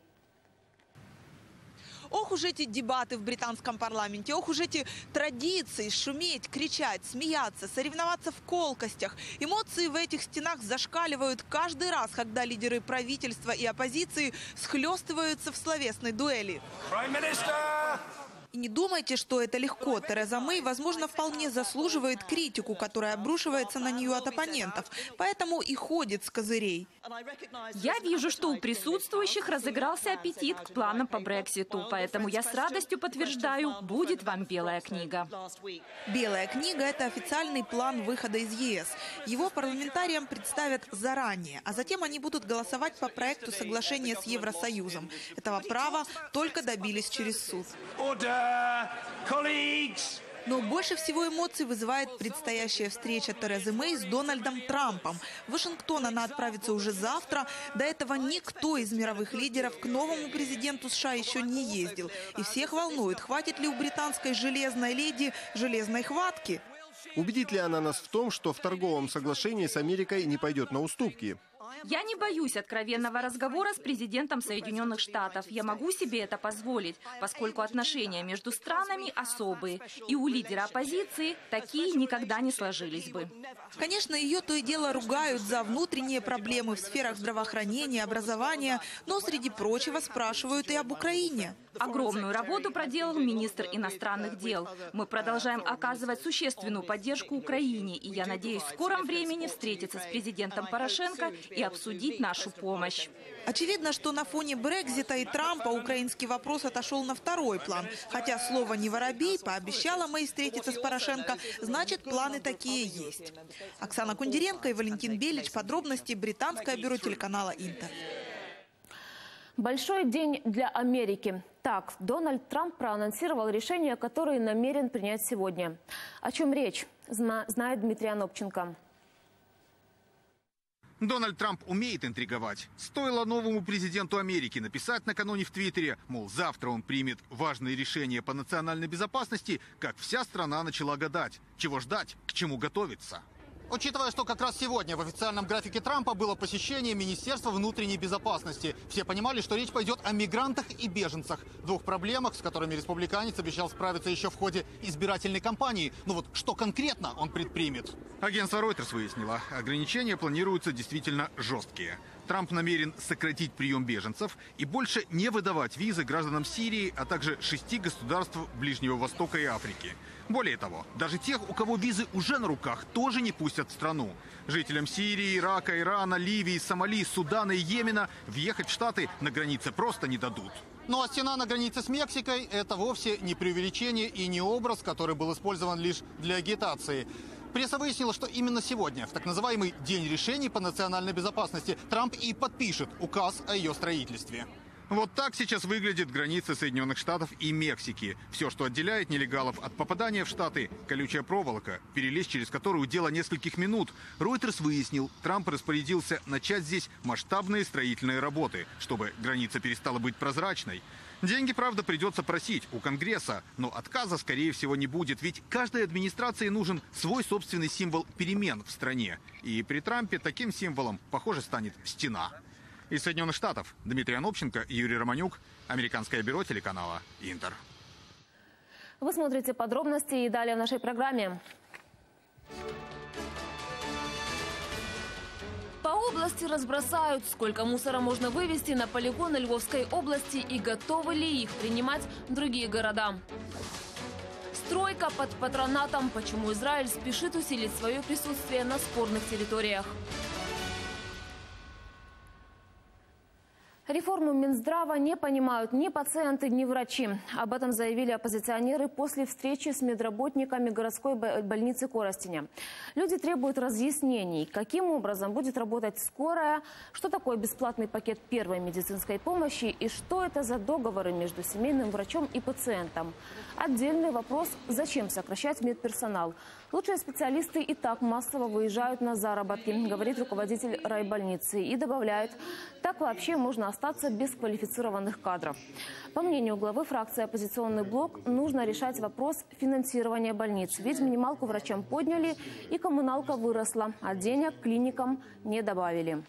Ох уж эти дебаты в британском парламенте, ох уж эти традиции шуметь, кричать, смеяться, соревноваться в колкостях. Эмоции в этих стенах зашкаливают каждый раз, когда лидеры правительства и оппозиции схлестываются в словесной дуэли. И не думайте, что это легко. Тереза Мэй, возможно, вполне заслуживает критику, которая обрушивается на нее от оппонентов. Поэтому и ходит с козырей. Я вижу, что у присутствующих разыгрался аппетит к планам по Брекситу. Поэтому я с радостью подтверждаю, будет вам белая книга. Белая книга – это официальный план выхода из ЕС. Его парламентариям представят заранее, а затем они будут голосовать по проекту соглашения с Евросоюзом. Этого права только добились через суд. Но больше всего эмоций вызывает предстоящая встреча Терезы Мэй с Дональдом Трампом. В Вашингтон она отправится уже завтра. До этого никто из мировых лидеров к новому президенту США еще не ездил. И всех волнует, хватит ли у британской железной леди железной хватки. Убедит ли она нас в том, что в торговом соглашении с Америкой не пойдет на уступки? Я не боюсь откровенного разговора с президентом Соединенных Штатов. Я могу себе это позволить, поскольку отношения между странами особые. И у лидера оппозиции такие никогда не сложились бы. Конечно, ее то и дело ругают за внутренние проблемы в сферах здравоохранения, образования, но, среди прочего, спрашивают и об Украине. Огромную работу проделал министр иностранных дел. Мы продолжаем оказывать существенную поддержку Украине. И я надеюсь, в скором времени встретиться с президентом Порошенко и обсудить нашу помощь. Очевидно, что на фоне Брексита и Трампа украинский вопрос отошел на второй план. Хотя слово «не воробей» пообещала Мэй встретиться с Порошенко, значит, планы такие есть. Оксана Кундеренко и Валентин Белич. Подробности. Британское бюро телеканала «Интер». Большой день для Америки. Так, Дональд Трамп проанонсировал решение, которое намерен принять сегодня. О чем речь, знает Дмитрий Анопченко. Дональд Трамп умеет интриговать. Стоило новому президенту Америки написать накануне в Твиттере, мол, завтра он примет важные решения по национальной безопасности, как вся страна начала гадать. Чего ждать, к чему готовиться. Учитывая, что как раз сегодня в официальном графике Трампа было посещение Министерства внутренней безопасности, все понимали, что речь пойдет о мигрантах и беженцах. Двух проблемах, с которыми республиканец обещал справиться еще в ходе избирательной кампании. Но вот что конкретно он предпримет? Агентство Reuters выяснило, ограничения планируются действительно жесткие. Трамп намерен сократить прием беженцев и больше не выдавать визы гражданам Сирии, а также 6 государств Ближнего Востока и Африки. Более того, даже тех, у кого визы уже на руках, тоже не пустят в страну. Жителям Сирии, Ирака, Ирана, Ливии, Сомали, Судана и Йемена въехать в Штаты на границе просто не дадут. Ну а стена на границе с Мексикой – это вовсе не преувеличение и не образ, который был использован лишь для агитации. Пресса выяснила, что именно сегодня, в так называемый День решений по национальной безопасности, Трамп и подпишет указ о ее строительстве. Вот так сейчас выглядит граница Соединенных Штатов и Мексики. Все, что отделяет нелегалов от попадания в Штаты – колючая проволока, перелезть через которую дело нескольких минут. Reuters выяснил, Трамп распорядился начать здесь масштабные строительные работы, чтобы граница перестала быть прозрачной. Деньги, правда, придется просить у Конгресса, но отказа, скорее всего, не будет, ведь каждой администрации нужен свой собственный символ перемен в стране. И при Трампе таким символом, похоже, станет стена. Из Соединенных Штатов Дмитрий Анопченко, Юрий Романюк, американское бюро телеканала «Интер». Вы смотрите подробности и далее в нашей программе. По области разбросают, сколько мусора можно вывести на полигоны Львовской области и готовы ли их принимать другие города. Стройка под патронатом. Почему Израиль спешит усилить свое присутствие на спорных территориях. Реформу Минздрава не понимают ни пациенты, ни врачи. Об этом заявили оппозиционеры после встречи с медработниками городской больницы Коростеня. Люди требуют разъяснений, каким образом будет работать скорая, что такое бесплатный пакет первой медицинской помощи и что это за договоры между семейным врачом и пациентом. Отдельный вопрос – зачем сокращать медперсонал? Лучшие специалисты и так массово выезжают на заработки, говорит руководитель райбольницы, и добавляет, так вообще можно остаться без квалифицированных кадров. По мнению главы фракции «Оппозиционный блок», нужно решать вопрос финансирования больниц. Ведь минималку врачам подняли и коммуналка выросла, а денег клиникам не добавили.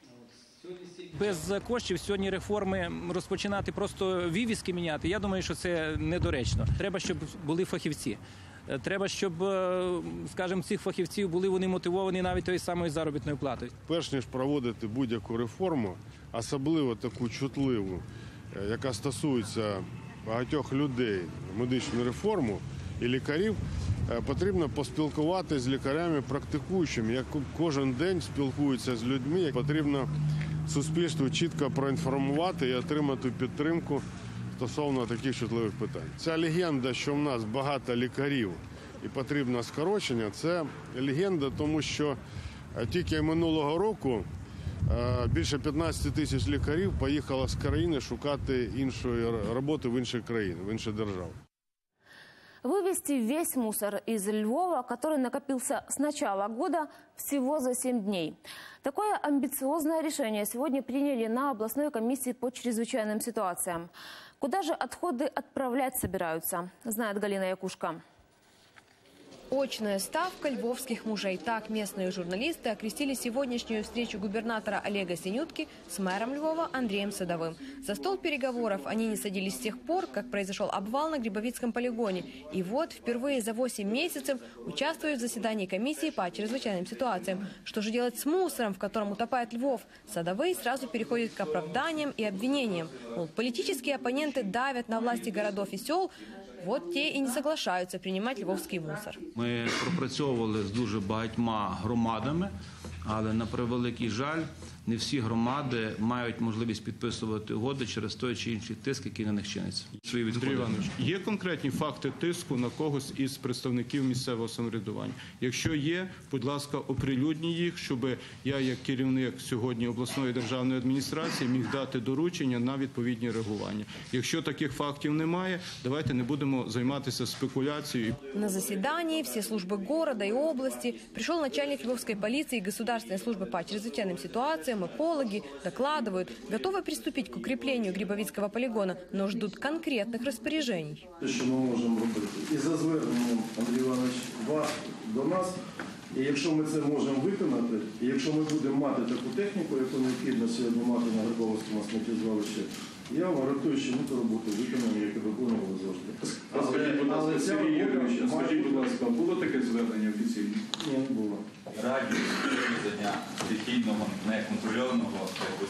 Без коштів сьогодні реформи розпочинати, просто вивіски міняти, я думаю, що це недоречно. Треба, щоб були фахівці. Треба, щоб, скажімо, цих фахівців були вони мотивовані навіть тою самою заробітною платою. Перш ніж проводити будь-яку реформу, особливо таку чутливу, яка стосується багатьох людей, медичну реформу і лікарів, потрібно поспілкуватися з лікарями практикуючими, як кожен день спілкуються з людьми. Потрібно суспільству чітко проінформувати і отримати підтримку стосовно таких чутливих питань. Ця легенда, що в нас багато лікарів і потрібно скорочення, це легенда, тому що тільки минулого року більше 15 тисяч лікарів поїхало з країни шукати іншої роботи в інші країни, в інші держави. Вывести весь мусор из Львова, который накопился с начала года, всего за 7 дней. Такое амбициозное решение сегодня приняли на областной комиссии по чрезвычайным ситуациям. Куда же отходы отправлять собираются, знает Галина Якушка. Очная ставка львовских мужей. Так местные журналисты окрестили сегодняшнюю встречу губернатора Олега Синютки с мэром Львова Андреем Садовым. За стол переговоров они не садились с тех пор, как произошел обвал на Грибовицком полигоне. И вот впервые за 8 месяцев участвуют в заседании комиссии по чрезвычайным ситуациям. Что же делать с мусором, в котором утопает Львов? Садовый сразу переходит к оправданиям и обвинениям. Мол, политические оппоненты давят на власти городов и сел. Вот те і не соглашаються приймати львовський мусор. Ми пропрацьовували з дуже багатьма громадами, але на превеликий жаль, не всі громади мають можливість підписувати угоди через той чи інший тиск, який на них чиниться. Андрій Іванович, є конкретні факти тиску на когось із представників місцевого самоврядування? Якщо є, будь ласка, оприлюдніть їх, щоб я, як керівник сьогодні обласної державної адміністрації, міг дати доручення на відповідні реагування. Якщо таких фактів немає, давайте не будемо займатися спекуляцією. На заседании все службы города и области пришел начальник Львовской полиции и Государственной службы по чрезвычайным ситуациям, экологи докладывают, готовы приступить к укреплению Грибовицкого полигона, но ждут конкретных распоряжений. Що ми можемо робити? І за зверненням, Андрій Іванович, вас до нас, і якщо ми це можемо виконати, і якщо ми будемо мати таку техніку, яку необхідно сьогодні мати на Грибовицькому сміттєзвалищі, я вам гарантую, що ми ту роботу виконаємо, як і виконували завжди. Скажіть, будь ласка, було таке звернення офіційне? Ні, не було. Радіо за дня стихійного, неконтрольованого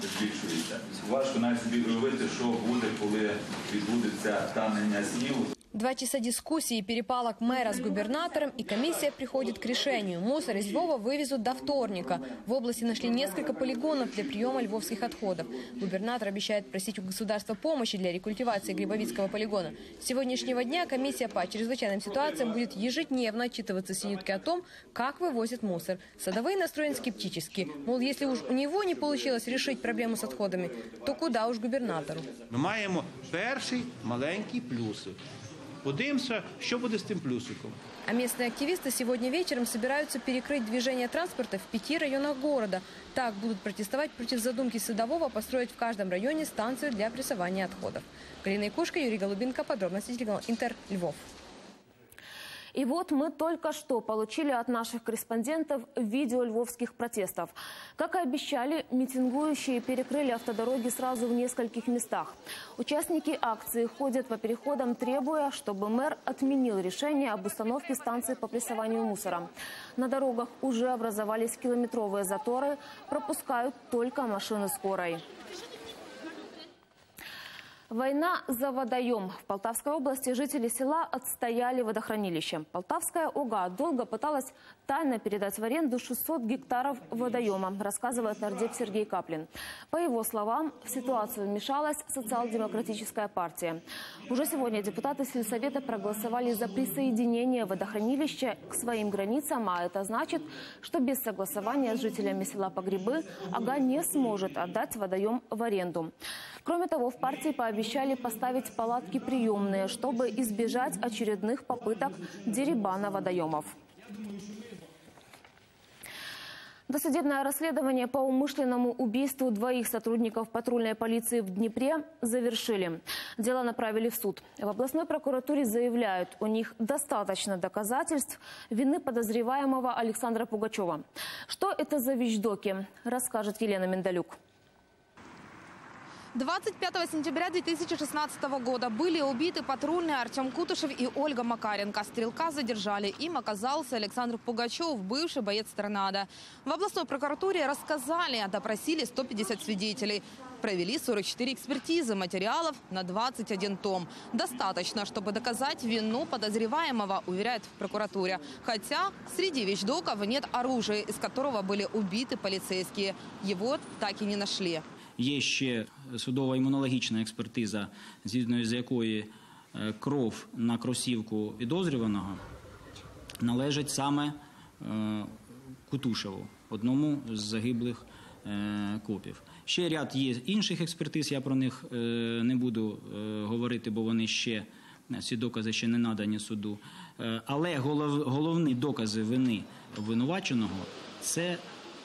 збільшується. Важко навіть собі уявити, що буде, коли відбудеться танення снігу. 2 часа дискуссии и перепалок мэра с губернатором, и комиссия приходит к решению. Мусор из Львова вывезут до вторника. В области нашли несколько полигонов для приема львовских отходов. Губернатор обещает просить у государства помощи для рекультивации Грибовицкого полигона. С сегодняшнего дня комиссия по чрезвычайным ситуациям будет ежедневно отчитываться Синютке о том, как вывозят мусор. Садовый настроен скептически. Мол, если уж у него не получилось решить проблему с отходами, то куда уж губернатору. Ми маємо перший маленький плюсик. Подивимося, що буде з тим плюсиком. А местные активисты сегодня вечером собираются перекрыть движение транспорта в 5 районах города. Так будут протестовать против задумки Садового построить в каждом районе станцию для прессования отходов. Галина Якушка, Юрий Голубинко. Подробности телеканал Интер, Львов. И вот мы только что получили от наших корреспондентов видео львовских протестов. Как и обещали, митингующие перекрыли автодороги сразу в нескольких местах. Участники акции ходят по переходам, требуя, чтобы мэр отменил решение об установке станции по прессованию мусора. На дорогах уже образовались километровые заторы, пропускают только машины скорой. Война за водоем. В Полтавской области жители села отстояли водохранилище. Полтавская ОГА долго пыталась тайно передать в аренду 600 гектаров водоема, рассказывает нардеп Сергей Каплин. По его словам, в ситуацию вмешалась социал-демократическая партия. Уже сегодня депутаты сельсовета проголосовали за присоединение водохранилища к своим границам, а это значит, что без согласования с жителями села Погребы ОГА не сможет отдать водоем в аренду. Кроме того, в партии пообещали поставить палатки приемные, чтобы избежать очередных попыток дерибана водоемов. Досудебное расследование по умышленному убийству 2 сотрудников патрульной полиции в Днепре завершили. Дело направили в суд. В областной прокуратуре заявляют, у них достаточно доказательств вины подозреваемого Александра Пугачева. Что это за вещдоки, расскажет Елена Миндалюк. 25 сентября 2016 года были убиты патрульные Артем Кутышев и Ольга Макаренко. Стрелка задержали. Им оказался Александр Пугачев, бывший боец «Торнадо». В областной прокуратуре рассказали, допросили 150 свидетелей. Провели 44 экспертизы, материалов на 21 том. Достаточно, чтобы доказать вину подозреваемого, уверяют в прокуратуре. Хотя среди вещдоков нет оружия, из которого были убиты полицейские. Его так и не нашли. Є ще судово-імунологічна експертиза, згідно з якої кров на кросівку підозрюваного належить саме Кутушеву, одному з загиблих копів. Ще ряд є інших експертиз, я про них не буду говорити, бо вони ще, ці докази ще не надані суду. Але головні докази вини обвинуваченого – це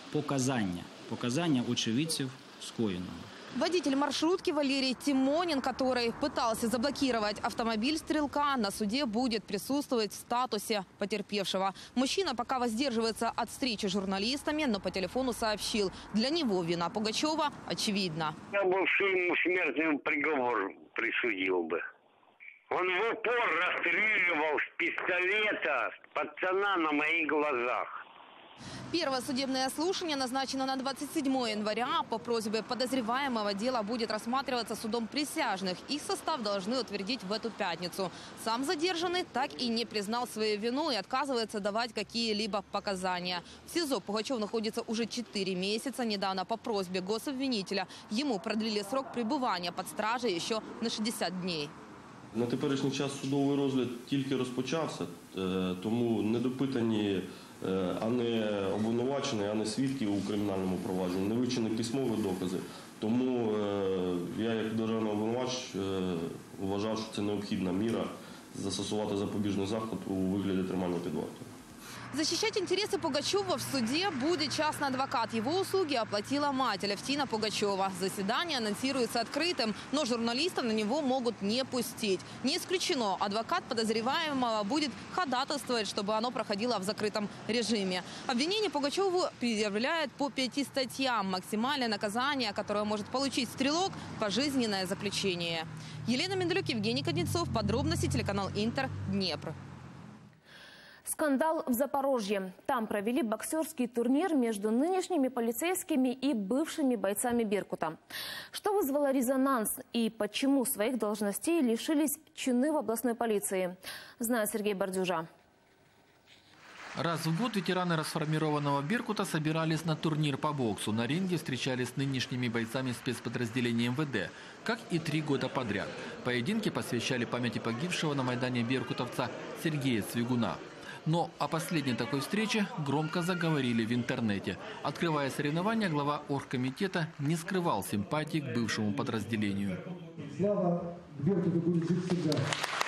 показання очевидців скоєного. Водитель маршрутки Валерий Тимонин, который пытался заблокировать автомобиль стрелка, на суде будет присутствовать в статусе потерпевшего. Мужчина пока воздерживается от встречи с журналистами, но по телефону сообщил, для него вина Пугачева очевидна. Я бы ему смертный приговор присудил бы. Он в упор расстреливал с пистолета пацана на моих глазах. Первое судебное слушание назначено на 27 января. По просьбе подозреваемого дело будет рассматриваться судом присяжных. Их состав должны утвердить в эту пятницу. Сам задержанный так и не признал свою вину и отказывается давать какие-либо показания. В СИЗО Пугачев находится уже 4 месяца. Недавно по просьбе гособвинителя ему продлили срок пребывания под стражей еще на 60 дней. На теперішній час судовий розгляд тільки розпочався, тому недопитані ані обвинувачені, ані свідки у кримінальному провадженні, не вивчені письмові докази. Тому я, як державний обвинувач, вважав, що це необхідна міра застосувати запобіжний заход у вигляді тримання під вартою. Защищать интересы Пугачева в суде будет частный адвокат. Его услуги оплатила мать Алевтина Пугачева. Заседание анонсируется открытым, но журналистов на него могут не пустить. Не исключено, адвокат подозреваемого будет ходатайствовать, чтобы оно проходило в закрытом режиме. Обвинение Пугачеву предъявляет по 5 статьям. Максимальное наказание, которое может получить стрелок – пожизненное заключение. Елена Миндалюк, Евгений Кузнецов. Подробности телеканал Интер, Днепр. Скандал в Запорожье. Там провели боксерский турнир между нынешними полицейскими и бывшими бойцами «Беркута». Что вызвало резонанс и почему своих должностей лишились чины в областной полиции, знает Сергей Бардюжа. Раз в год ветераны расформированного «Беркута» собирались на турнир по боксу. На ринге встречались с нынешними бойцами спецподразделения МВД, как и 3 года подряд. Поединки посвящали памяти погибшего на Майдане беркутовца Сергея Цвигуна. Но о последней такой встрече громко заговорили в интернете. Открывая соревнования, глава оргкомитета не скрывал симпатии к бывшему подразделению. Слава Беркуту будет жить всегда.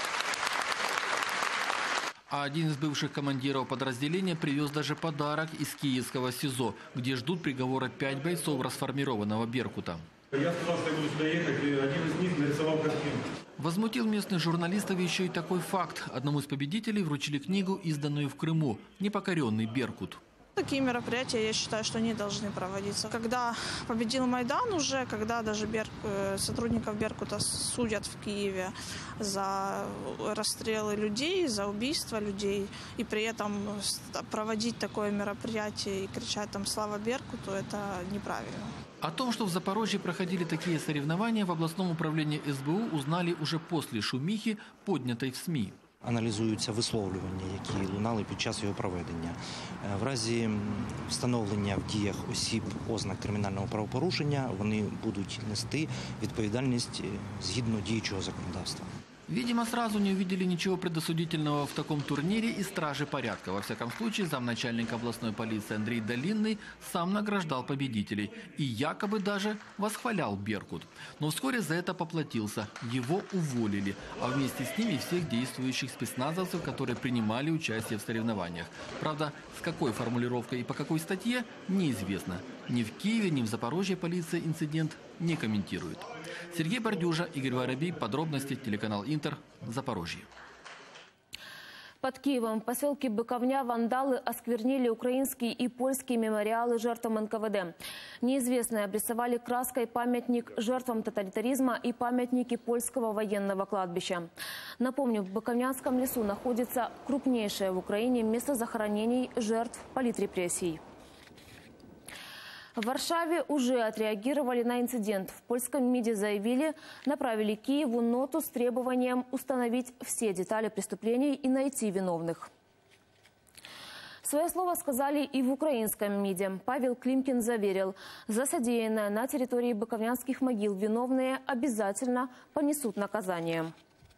А один из бывших командиров подразделения привез даже подарок из киевского СИЗО, где ждут приговора 5 бойцов расформированного «Беркута». Я сказал, что я буду сюда ехать, и один из них нарисовал картину. Возмутил местных журналистов еще и такой факт. Одному из победителей вручили книгу, изданную в Крыму «Непокоренный Беркут». Такие мероприятия, я считаю, что не должны проводиться. Когда победил Майдан уже, когда даже сотрудников «Беркута» судят в Киеве за расстрелы людей, за убийство людей, и при этом проводить такое мероприятие и кричать там «Слава Беркуту» – это неправильно. О том, что в Запорожье проходили такие соревнования, в областном управлении СБУ узнали уже после шумихи, поднятой в СМІ. Аналізуються висловлювання, які лунали під час його проведення. В разі встановлення в діях осіб ознак кримінального правопорушення, вони будуть нести відповідальність згідно діючого законодавства. Видимо, сразу не увидели ничего предосудительного в таком турнире и стражи порядка. Во всяком случае, замначальника областной полиции Андрей Долинный сам награждал победителей и якобы даже восхвалял «Беркут». Но вскоре за это поплатился. Его уволили, а вместе с ними всех действующих спецназовцев, которые принимали участие в соревнованиях. Правда, с какой формулировкой и по какой статье, неизвестно. Ни в Киеве, ни в Запорожье полиция инцидент не комментирует. Сергей Бардюжа, Игорь Воробей. Подробности. Телеканал Интер. Запорожье. Под Киевом в поселке Быковня вандалы осквернили украинские и польские мемориалы жертвам НКВД. Неизвестные обрисовали краской памятник жертвам тоталитаризма и памятники польского военного кладбища. Напомню, в Быковнянском лесу находится крупнейшее в Украине место захоронений жертв политрепрессий. В Варшаве уже отреагировали на инцидент. В польском МИДе заявили, направили Киеву ноту с требованием установить все детали преступлений и найти виновных. Свое слово сказали и в украинском МИДе. Павел Климкин заверил, за содеянное на территории Быковнянских могил виновные обязательно понесут наказание.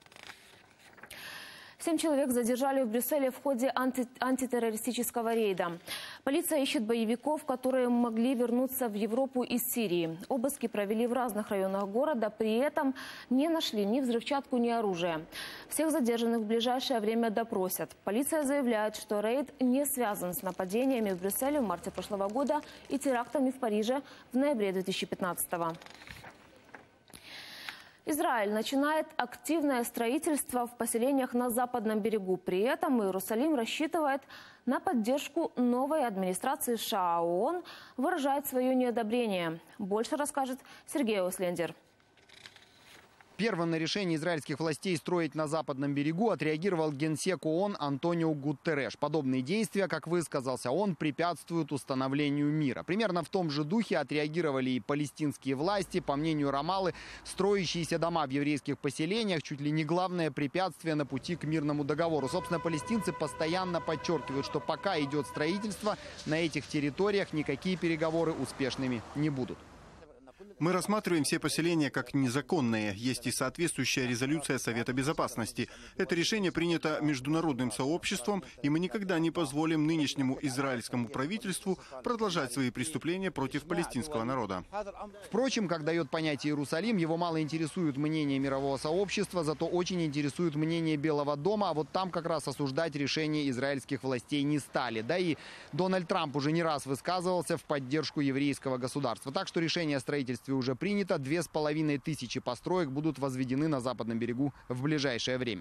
7 человек задержали в Брюсселе в ходе антитеррористического рейда. Полиция ищет боевиков, которые могли вернуться в Европу из Сирии. Обыски провели в разных районах города, при этом не нашли ни взрывчатку, ни оружие. Всех задержанных в ближайшее время допросят. Полиция заявляет, что рейд не связан с нападениями в Брюсселе в марте прошлого года и терактами в Париже в ноябре 2015 года. Израиль начинает активное строительство в поселениях на Западном берегу. При этом Иерусалим рассчитывает на поддержку новой администрации США. ООН выражает свое неодобрение. Больше расскажет Сергей Ослендер. Первым на решение израильских властей строить на Западном берегу отреагировал генсек ООН Антонио Гутерреш. Подобные действия, как высказался он, препятствуют установлению мира. Примерно в том же духе отреагировали и палестинские власти. По мнению Рамаллы, строящиеся дома в еврейских поселениях чуть ли не главное препятствие на пути к мирному договору. Собственно, палестинцы постоянно подчеркивают, что пока идет строительство, на этих территориях никакие переговоры успешными не будут. Мы рассматриваем все поселения как незаконные. Есть и соответствующая резолюция Совета Безопасности. Это решение принято международным сообществом, и мы никогда не позволим нынешнему израильскому правительству продолжать свои преступления против палестинского народа. Впрочем, как дает понять Иерусалим, его мало интересует мнение мирового сообщества, зато очень интересует мнение Белого дома. А вот там как раз осуждать решение израильских властей не стали. Да и Дональд Трамп уже не раз высказывался в поддержку еврейского государства. Так что решение о строительстве уже принято. 2500 построек будут возведены на Западном берегу в ближайшее время.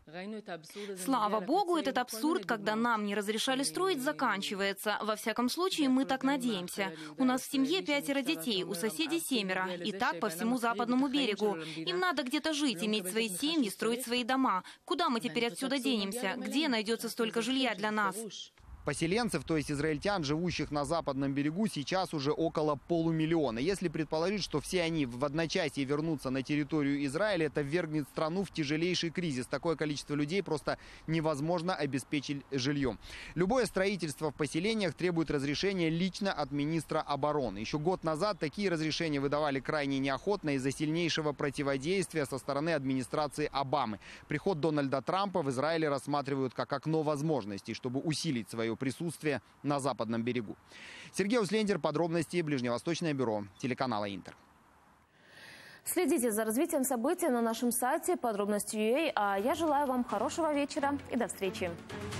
Слава богу, этот абсурд, когда нам не разрешали строить, заканчивается. Во всяком случае, мы так надеемся. У нас в семье 5 детей, у соседей 7. И так по всему западному берегу. Им надо где-то жить, иметь свои семьи, строить свои дома. Куда мы теперь отсюда денемся? Где найдется столько жилья для нас? Поселенцев, то есть израильтян, живущих на западном берегу, сейчас уже около 500 000. Если предположить, что все они в одночасье вернутся на территорию Израиля, это ввергнет страну в тяжелейший кризис. Такое количество людей просто невозможно обеспечить жильем. Любое строительство в поселениях требует разрешения лично от министра обороны. Еще год назад такие разрешения выдавали крайне неохотно из-за сильнейшего противодействия со стороны администрации Обамы. Приход Дональда Трампа в Израиле рассматривают как окно возможностей, чтобы усилить свое присутствие на западном берегу. Сергей Услендер, подробности, Ближневосточное бюро телеканала Интер. Следите за развитием событий на нашем сайте подробности.ua. А я желаю вам хорошего вечера и до встречи.